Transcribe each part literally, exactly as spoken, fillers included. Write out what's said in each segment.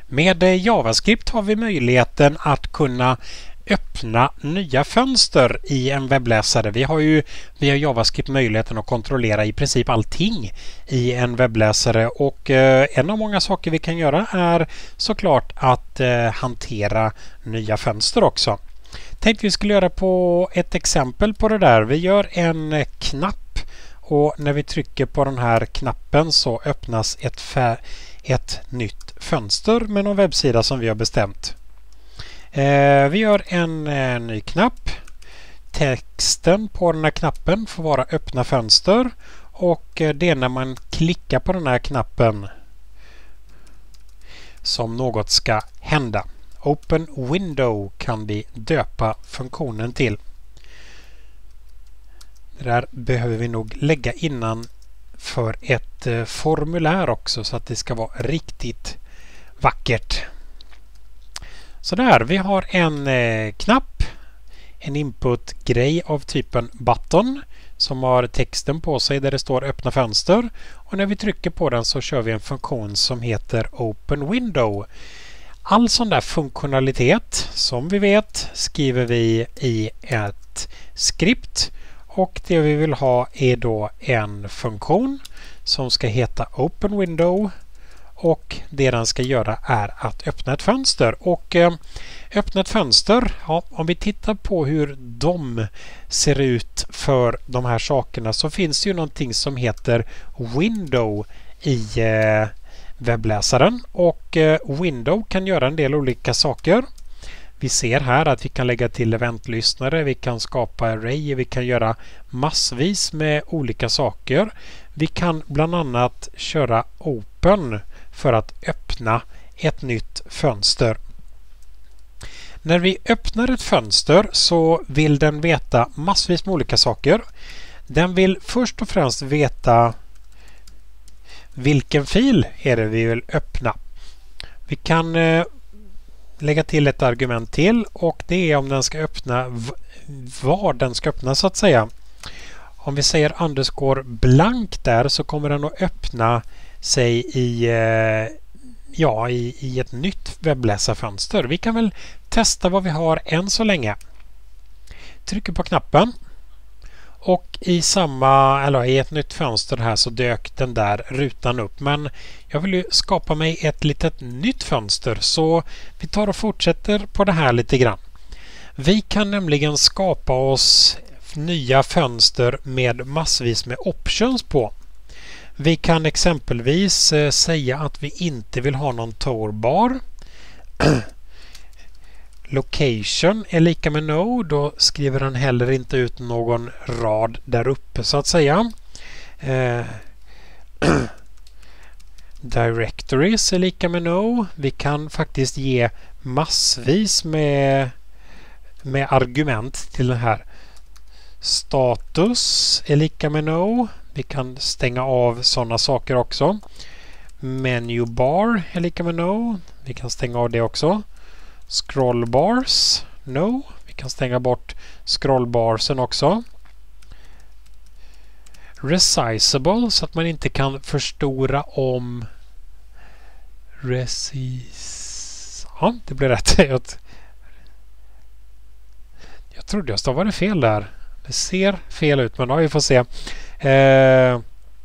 Med JavaScript har vi möjligheten att kunna öppna nya fönster i en webbläsare. Vi har ju via JavaScript möjligheten att kontrollera i princip allting i en webbläsare, och eh, en av många saker vi kan göra är såklart att eh, hantera nya fönster också. Tänkte vi skulle göra på ett exempel på det där. Vi gör en knapp, och när vi trycker på den här knappen så öppnas ett, ett nytt fönster med någon webbsida som vi har bestämt. Eh, vi gör en eh, ny knapp. Texten på den här knappen får vara öppna fönster, och eh, det är när man klickar på den här knappen som något ska hända. Open window kan vi döpa funktionen till. Det där behöver vi nog lägga innan för ett eh, formulär också, så att det ska vara riktigt vackert. Så där, vi har en eh, knapp, en input-grej av typen button som har texten på sig där det står öppna fönster, och när vi trycker på den så kör vi en funktion som heter open window. All sån där funktionalitet, som vi vet, skriver vi i ett skript, och det vi vill ha är då en funktion som ska heta open window, och det den ska göra är att öppna ett fönster. Och eh, öppna ett fönster, ja, om vi tittar på hur de ser ut för de här sakerna, så finns det ju någonting som heter window i eh, webbläsaren, och eh, window kan göra en del olika saker. Vi ser här att vi kan lägga till eventlyssnare, vi kan skapa array, vi kan göra massvis med olika saker. Vi kan bland annat köra open för att öppna ett nytt fönster. När vi öppnar ett fönster så vill den veta massvis med olika saker. Den vill först och främst veta vilken fil är det vi vill öppna. Vi kan eh, lägga till ett argument till, och det är om den ska öppna var den ska öppna, så att säga. Om vi säger underscore blank där, så kommer den att öppna sig i, eh, ja, i, i ett nytt webbläsarfönster. Vi kan väl testa vad vi har än så länge. Trycker på knappen, och i samma eller i ett nytt fönster här så dök den där rutan upp. Men jag vill ju skapa mig ett litet nytt fönster, så vi tar och fortsätter på det här lite grann. Vi kan nämligen skapa oss nya fönster med massvis med options på. Vi kan exempelvis eh, säga att vi inte vill ha någon toolbar. Location är lika med no, då skriver den heller inte ut någon rad där uppe, så att säga. Eh, Directories är lika med no. Vi kan faktiskt ge massvis med, med argument till den här. Status är lika med no. Vi kan stänga av sådana saker också. Menu bar är lika med no. Vi kan stänga av det också. Scrollbars, no. Vi kan stänga bort scrollbarsen också. Resizable, så att man inte kan förstora om. Resis... Ja, det blir rätt. Jag trodde jag stavade fel där. Det ser fel ut, men ja, vi får se. Eh,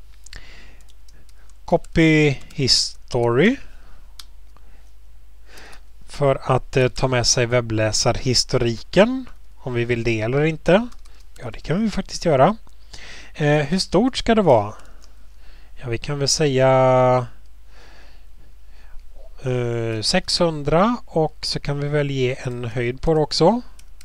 copy history. För att eh, ta med sig webbläsarhistoriken, om vi vill det eller inte. Ja, det kan vi faktiskt göra. Eh, hur stort ska det vara? Ja, vi kan väl säga eh, sexhundra, och så kan vi väl ge en höjd på det också.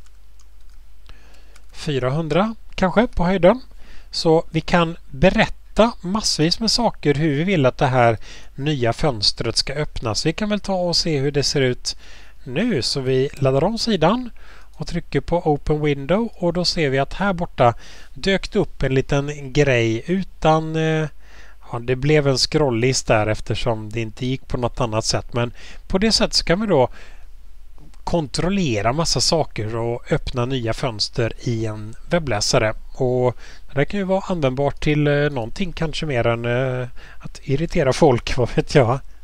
fyrahundra kanske på höjden. Så vi kan berätta massvis med saker hur vi vill att det här nya fönstret ska öppnas. Vi kan väl ta och se hur det ser ut nu. Så vi laddar om sidan och trycker på Open Window, och då ser vi att här borta dök det upp en liten grej utan... Eh, ja, det blev en scrolllist där eftersom det inte gick på något annat sätt. Men på det sättet så kan vi då kontrollera massa saker och öppna nya fönster i en webbläsare. Och det kan ju vara användbart till eh, någonting kanske mer än eh, att irritera folk, vad vet jag.